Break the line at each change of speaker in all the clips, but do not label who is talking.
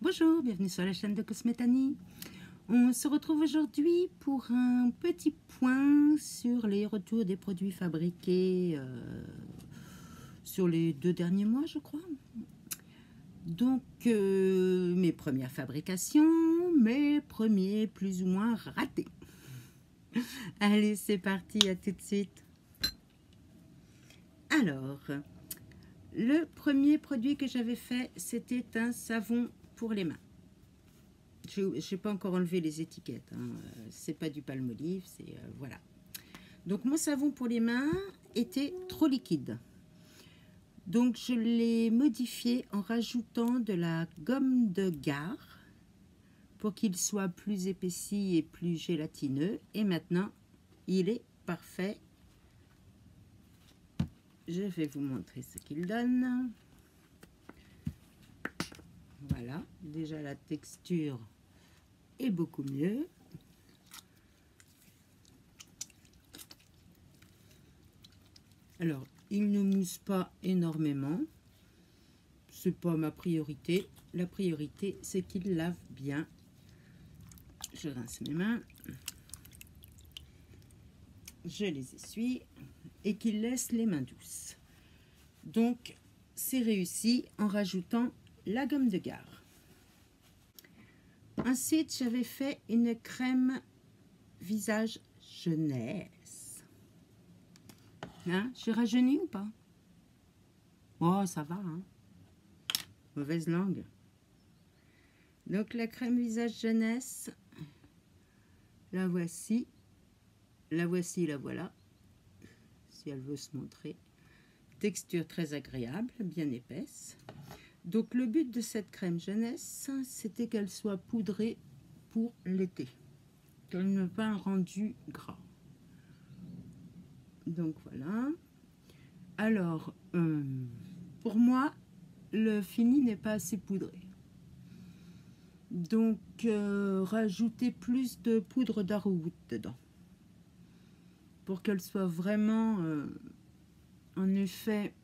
Bonjour, bienvenue sur la chaîne de Cosmétanie. On se retrouve aujourd'hui pour un petit point sur les retours des produits fabriqués sur les 2 derniers mois, je crois. Donc, mes premières fabrications, mes premiers plus ou moins ratés. Allez, c'est parti, à tout de suite. Alors, le premier produit que j'avais fait, c'était un savon pour les mains. Je n'ai pas encore enlevé les étiquettes, hein. C'est pas du Palmolive, c'est voilà. Donc mon savon pour les mains était trop liquide. Donc je l'ai modifié en rajoutant de la gomme de Gare pour qu'il soit plus épaissi et plus gélatineux. Et maintenant, il est parfait. Je vais vous montrer ce qu'il donne. Voilà, déjà la texture est beaucoup mieux. Alors, il ne mousse pas énormément. C'est pas ma priorité. La priorité, c'est qu'il lave bien. Je rince mes mains. Je les essuie et qu'il laisse les mains douces. Donc, c'est réussi en rajoutant la gomme de Gare. Ensuite, j'avais fait une crème visage jeunesse. Hein, j'ai rajeuni ou pas? Oh, ça va, hein? Mauvaise langue. Donc, la crème visage jeunesse, la voici. La voici, la voilà. Si elle veut se montrer. Texture très agréable, bien épaisse. Donc, le but de cette crème jeunesse, c'était qu'elle soit poudrée pour l'été. Qu'elle n'ait pas un rendu gras. Donc, voilà. Alors, pour moi, le fini n'est pas assez poudré. Donc, rajoutez plus de poudre d'arrowroot dedans. Pour qu'elle soit vraiment, en effet,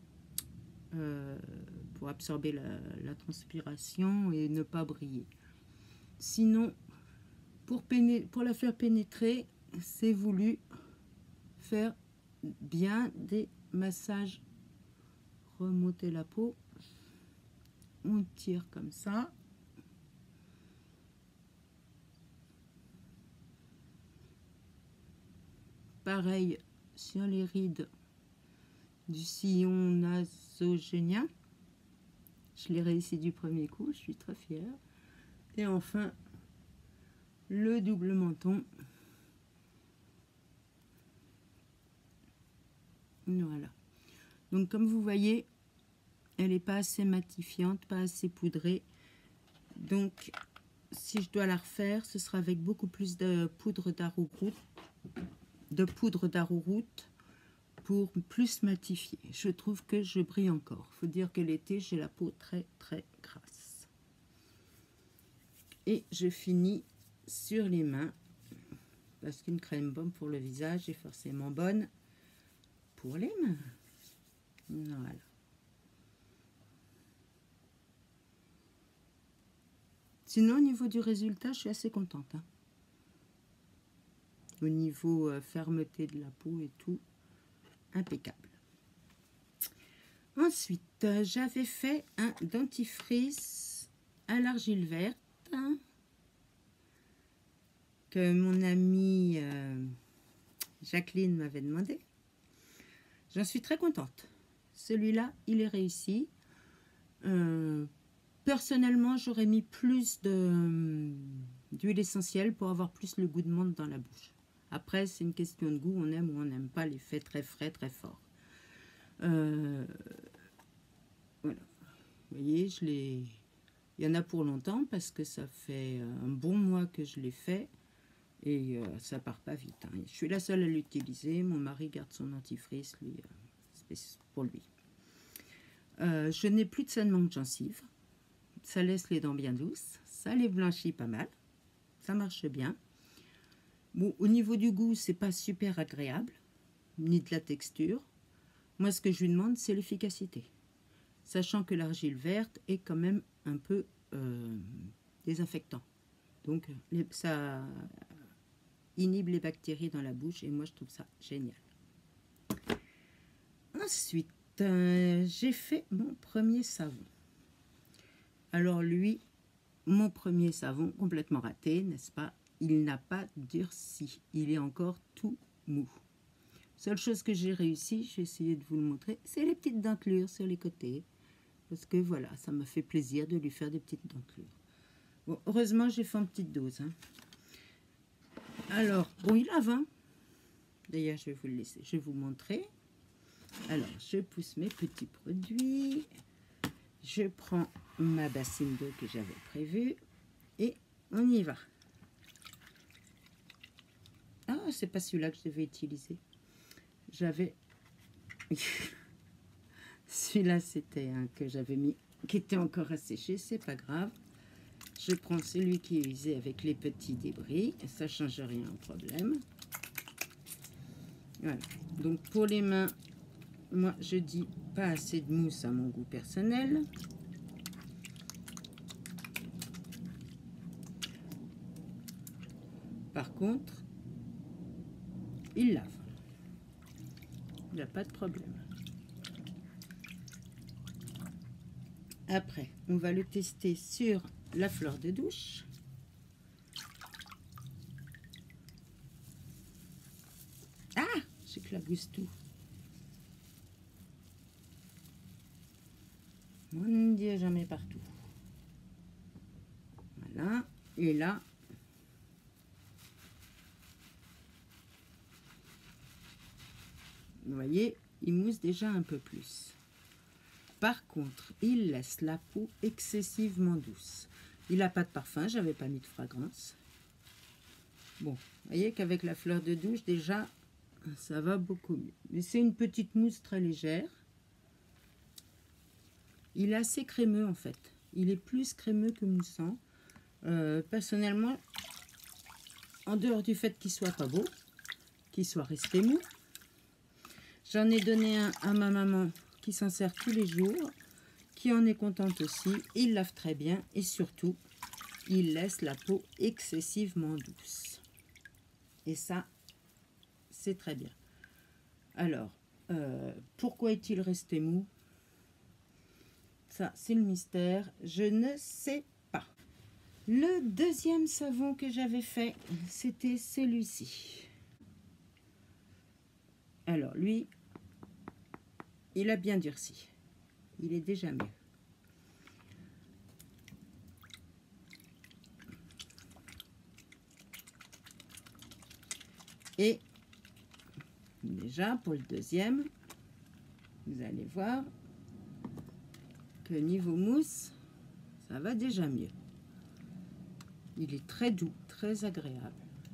pour absorber la transpiration et ne pas briller. Sinon, pour la faire pénétrer, c'est voulu faire bien des massages, remonter la peau. On tire comme ça. Pareil sur les rides du sillon nasogénien. Je l'ai réussi du premier coup, je suis très fière. Et enfin, le double menton. Voilà. Donc comme vous voyez, elle n'est pas assez matifiante, pas assez poudrée. Donc si je dois la refaire, ce sera avec beaucoup plus de poudre d'arrowroot, pour plus matifier. Je trouve que je brille encore. Il faut dire que l'été, j'ai la peau très très grasse. Et je finis sur les mains, parce qu'une crème bonne pour le visage est forcément bonne pour les mains. Voilà. Sinon, au niveau du résultat, je suis assez contente, hein. Au niveau fermeté de la peau et tout, impeccable. Ensuite, j'avais fait un dentifrice à l'argile verte, hein, que mon amie Jacqueline m'avait demandé. J'en suis très contente. Celui-là, il est réussi. Personnellement, j'aurais mis plus d'huile essentielle pour avoir plus le goût de menthe dans la bouche. Après, c'est une question de goût. On aime ou on n'aime pas l'effet très frais, très fort. Voilà. Vous voyez, il y en a pour longtemps parce que ça fait un bon mois que je l'ai fait. Et ça part pas vite, hein. Je suis la seule à l'utiliser. Mon mari garde son dentifrice, lui, c'est pour lui. Je n'ai plus de saignement de gencives. Ça laisse les dents bien douces. Ça les blanchit pas mal. Ça marche bien. Bon, au niveau du goût, c'est pas super agréable, ni de la texture. Moi, ce que je lui demande, c'est l'efficacité. Sachant que l'argile verte est quand même un peu désinfectant. Donc, ça inhibe les bactéries dans la bouche et moi, je trouve ça génial. Ensuite, j'ai fait mon premier savon. Alors lui, mon premier savon, complètement raté, n'est-ce pas? Il n'a pas durci. Il est encore tout mou. Seule chose que j'ai réussi, je vais essayer de vous le montrer, c'est les petites dentelures sur les côtés. Parce que voilà, ça m'a fait plaisir de lui faire des petites dentelures. Bon, heureusement, j'ai fait en petite dose. Hein. Alors, bon, il lave. Hein. D'ailleurs, je vais vous le laisser. Je vais vous montrer. Alors, je pousse mes petits produits. Je prends ma bassine d'eau que j'avais prévue. Et on y va. Ah, c'est pas celui-là que je devais utiliser. J'avais... celui-là, c'était un que j'avais mis, qui était encore à sécher. C'est pas grave. Je prends celui qui est usé avec les petits débris. Et ça ne change rien au problème. Voilà. Donc, pour les mains... Moi, je dis pas assez de mousse à mon goût personnel. Par contre, il lave. Il n'y a pas de problème. Après, on va le tester sur la fleur de douche. Ah, j'éclabousse tout. Mon Dieu, jamais partout. Voilà. Et là, vous voyez, il mousse déjà un peu plus. Par contre, il laisse la peau excessivement douce. Il n'a pas de parfum, j'avais pas mis de fragrance. Bon, vous voyez qu'avec la fleur de douche, déjà, ça va beaucoup mieux. Mais c'est une petite mousse très légère. Il est assez crémeux en fait. Il est plus crémeux que moussant. Personnellement, en dehors du fait qu'il soit pas beau, qu'il soit resté mou, j'en ai donné un à ma maman qui s'en sert tous les jours, qui en est contente aussi. Il lave très bien et surtout, il laisse la peau excessivement douce. Et ça, c'est très bien. Alors, pourquoi est-il resté mou? Ça, c'est le mystère. Je ne sais pas. Le deuxième savon que j'avais fait, c'était celui-ci. Alors, lui, il a bien durci. Il est déjà mieux. Et déjà, pour le deuxième, vous allez voir que niveau mousse, ça va déjà mieux. Il est très doux, très agréable.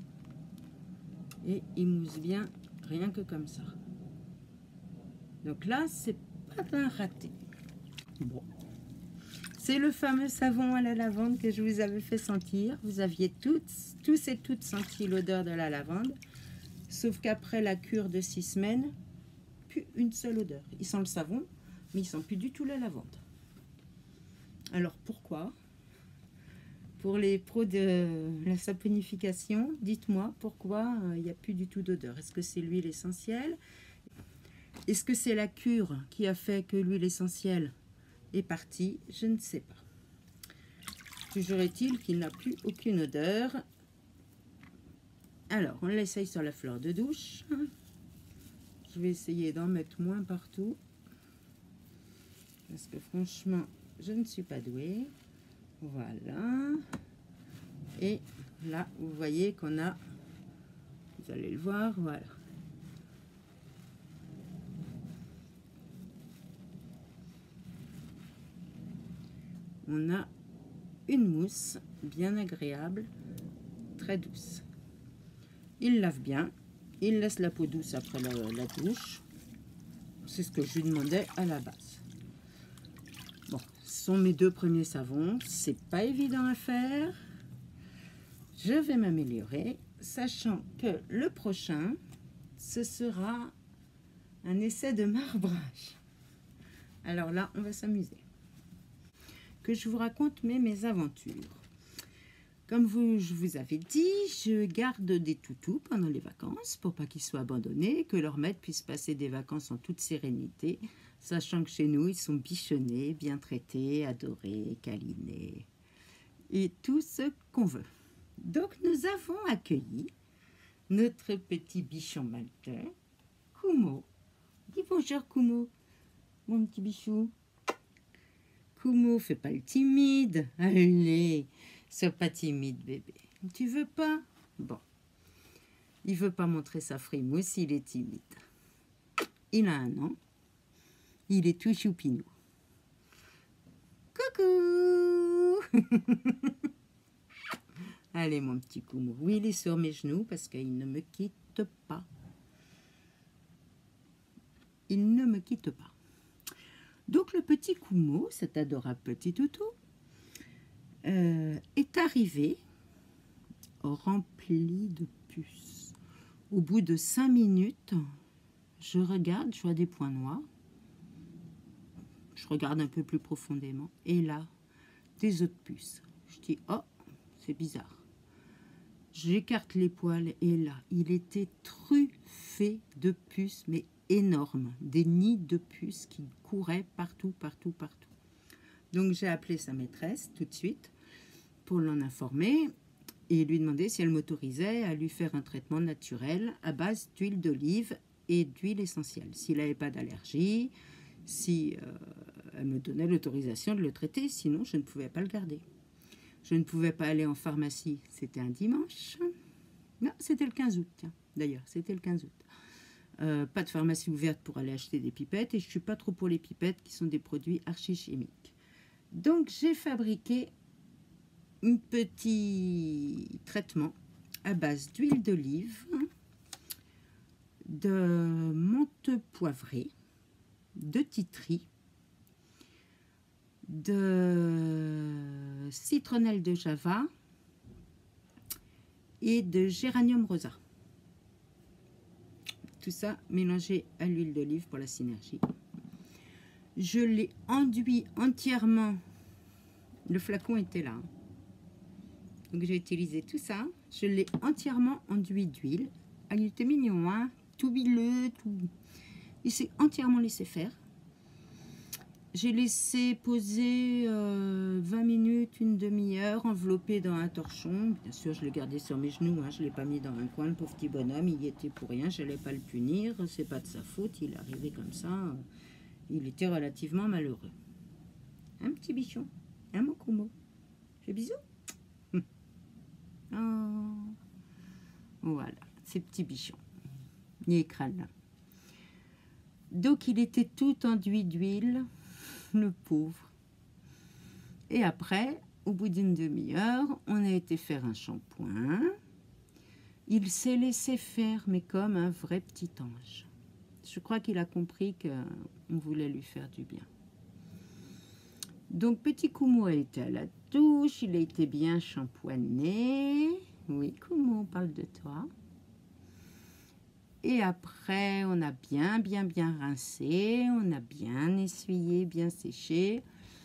Et il mousse bien, rien que comme ça. Donc là, c'est pas un raté. Bon. C'est le fameux savon à la lavande que je vous avais fait sentir. Vous aviez tous et toutes senti l'odeur de la lavande. Sauf qu'après la cure de 6 semaines, plus une seule odeur. Ils sentent le savon, mais ils ne sentent plus du tout la lavande. Alors pourquoi? Pour les pros de la saponification, dites-moi pourquoi il n'y a plus du tout d'odeur. Est-ce que c'est l'huile essentielle? Est-ce que c'est la cure qui a fait que l'huile essentielle est partie? Je ne sais pas. Toujours est-il qu'il n'a plus aucune odeur. Alors, on l'essaye sur la fleur de douche. Je vais essayer d'en mettre moins partout. Parce que franchement, je ne suis pas douée. Voilà. Et là, vous voyez qu'on a... Vous allez le voir, voilà. On a une mousse bien agréable, très douce. Il lave bien, il laisse la peau douce après la douche. C'est ce que je lui demandais à la base. Bon, ce sont mes deux premiers savons. C'est pas évident à faire. Je vais m'améliorer, sachant que le prochain, ce sera un essai de marbrage. Alors là, on va s'amuser. Que je vous raconte mes aventures. Comme je vous avais dit, je garde des toutous pendant les vacances pour pas qu'ils soient abandonnés, que leur maître puisse passer des vacances en toute sérénité, sachant que chez nous, ils sont bichonnés, bien traités, adorés, câlinés et tout ce qu'on veut. Donc, nous avons accueilli notre petit bichon maltais, Kumo. Dis bonjour, Kumo, mon petit bichou. Kumo, fais pas le timide. Allez, sois pas timide, bébé. Tu veux pas? Bon. Il veut pas montrer sa frimousse, il est timide. Il a 1 an. Il est tout choupinou. Coucou. Allez, mon petit Kumo. Oui, il est sur mes genoux parce qu'il ne me quitte pas. Il ne me quitte pas. Donc, le petit Kumo, cet adorable petit toutou, est arrivé rempli de puces. Au bout de 5 minutes, je regarde, je vois des points noirs. Je regarde un peu plus profondément. Et là, des autres puces. Je dis, oh, c'est bizarre. J'écarte les poils et là, il était truffé de puces, mais énormes. Des nids de puces qui couraient partout, partout, partout. Donc, j'ai appelé sa maîtresse tout de suite pour l'en informer et lui demander si elle m'autorisait à lui faire un traitement naturel à base d'huile d'olive et d'huile essentielle. S'il n'avait pas d'allergie, si elle me donnait l'autorisation de le traiter, sinon je ne pouvais pas le garder. Je ne pouvais pas aller en pharmacie, c'était un dimanche. Non, c'était le 15 août, tiens, d'ailleurs, c'était le 15 août. Pas de pharmacie ouverte pour aller acheter des pipettes et je ne suis pas trop pour les pipettes qui sont des produits archi-chimiques. Donc, j'ai fabriqué un petit traitement à base d'huile d'olive, de menthe poivrée, de titri, de citronnelle de Java et de géranium rosa. Tout ça mélangé à l'huile d'olive pour la synergie. Je l'ai enduit entièrement. Le flacon était là. Donc j'ai utilisé tout ça. Je l'ai entièrement enduit d'huile. Ah, il était mignon, hein? Tout huileux, tout. Il s'est entièrement laissé faire. J'ai laissé poser 20 minutes, une demi-heure, enveloppé dans un torchon. Bien sûr, je l'ai gardé sur mes genoux, hein. Je ne l'ai pas mis dans un coin, le pauvre petit bonhomme. Il y était pour rien, je n'allais pas le punir. C'est pas de sa faute, il est arrivé comme ça. Il était relativement malheureux. Un petit bichon, un mon Kumo. Fais bisous. Oh. Voilà, ces petits bichons. Il est crâne. Donc, il était tout enduit d'huile. Le pauvre. Et après, au bout d'une demi-heure, on a été faire un shampoing. Il s'est laissé faire, mais comme un vrai petit ange. Je crois qu'il a compris qu'on voulait lui faire du bien. Donc, petit Kumo a été à la douche, il a été bien shampooiné. Oui, Kumo, on parle de toi. Et après, on a bien rincé, on a bien essuyé, bien séché.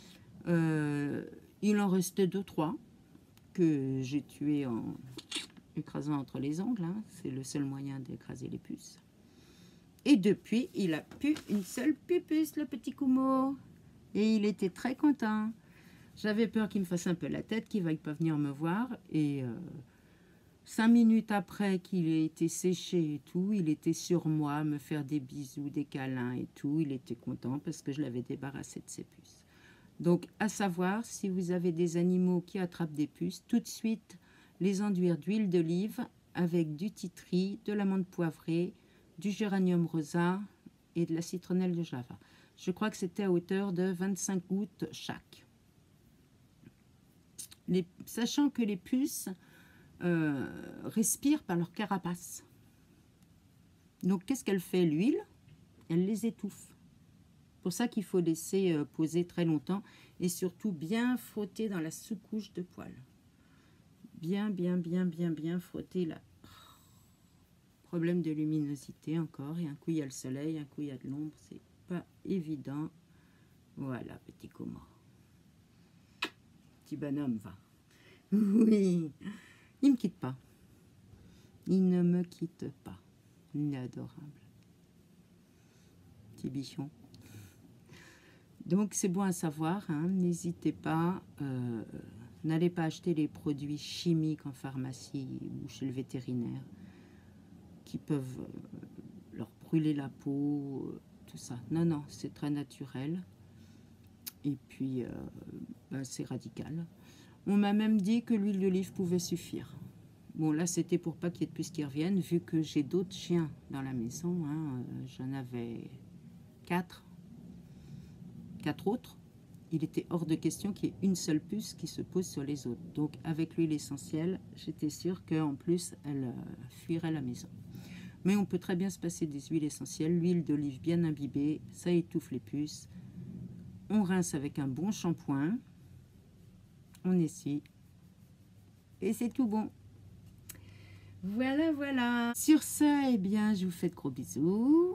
Il en restait 2-3 que j'ai tués en écrasant entre les ongles. Hein. C'est le seul moyen d'écraser les puces. Et depuis, il a pu une seule pupuce, le petit Kumo. Et il était très content. J'avais peur qu'il me fasse un peu la tête, qu'il ne veuille pas venir me voir. Et 5 minutes après qu'il ait été séché et tout, il était sur moi, me faire des bisous, des câlins et tout. Il était content parce que je l'avais débarrassé de ses puces. Donc, à savoir, si vous avez des animaux qui attrapent des puces, tout de suite, les enduire d'huile d'olive avec du titri, de la menthe poivrée, du géranium rosa et de la citronnelle de Java. Je crois que c'était à hauteur de 25 gouttes chaque. Sachant que les puces respirent par leur carapace. Donc, qu'est-ce qu'elle fait, l'huile? Elle les étouffe. C'est pour ça qu'il faut laisser poser très longtemps et surtout bien frotter dans la sous-couche de poils. Bien frotter là. Problème de luminosité encore. Et un coup, il y a le soleil, un coup, il y a de l'ombre. C'est pas évident. Voilà, petit Kumo. Petit bonhomme, va. Oui, il me quitte pas. Il ne me quitte pas. Il est adorable. Petit bichon. Donc c'est bon à savoir, hein. N'hésitez pas, n'allez pas acheter les produits chimiques en pharmacie ou chez le vétérinaire qui peuvent leur brûler la peau, tout ça. Non, non, c'est très naturel. Et puis, ben, c'est radical. On m'a même dit que l'huile d'olive pouvait suffire. Bon, là, c'était pour pas qu'il y ait de puces qui reviennent, vu que j'ai d'autres chiens dans la maison. Hein. J'en avais 4 autres. Il était hors de question qu'il y ait une seule puce qui se pose sur les autres. Donc, avec l'huile essentielle, j'étais sûre qu'en plus, elle fuirait la maison. Mais on peut très bien se passer des huiles essentielles. L'huile d'olive bien imbibée, ça étouffe les puces. On rince avec un bon shampoing. On essuie. Et c'est tout bon. Voilà, voilà. Sur ce, eh bien, je vous fais de gros bisous.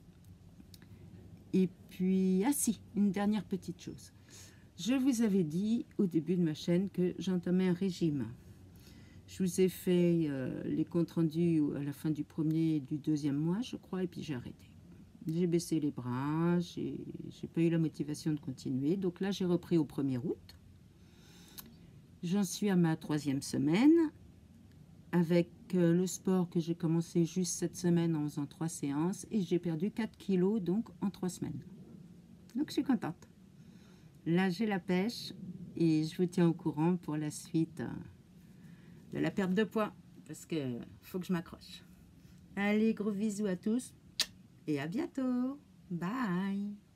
Et puis, ah si, une dernière petite chose. Je vous avais dit au début de ma chaîne que j'entamais un régime. Je vous ai fait les comptes rendus à la fin du premier et du deuxième mois, je crois, et puis j'ai arrêté. J'ai baissé les bras, j'ai pas eu la motivation de continuer. Donc là, j'ai repris au 1er août. J'en suis à ma 3e semaine, avec le sport que j'ai commencé juste cette semaine en faisant 3 séances, et j'ai perdu 4 kilos donc en 3 semaines. Donc je suis contente. Là, j'ai la pêche et je vous tiens au courant pour la suite de la perte de poids, parce que faut que je m'accroche. Allez, gros bisous à tous et à bientôt. Bye.